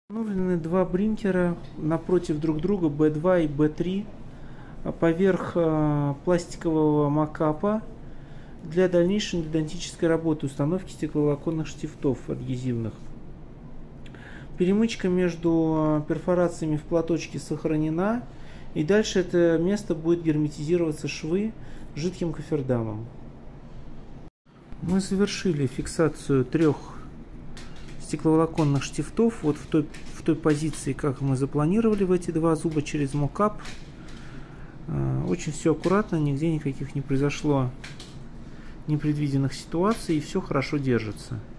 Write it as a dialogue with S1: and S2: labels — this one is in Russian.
S1: Установлены два бринкера напротив друг друга B2 и B3 поверх пластикового макапа для дальнейшей идентической работы установки стекловолоконных штифтов адгезивных. Перемычка между перфорациями в платочке сохранена, и дальше это место будет герметизироваться швы жидким кофердамом. Мы завершили фиксацию трех стекловолоконных штифтов вот в той позиции, как мы запланировали, в эти два зуба через мокап. Очень все аккуратно, нигде никаких не произошло непредвиденных ситуаций, и все хорошо держится.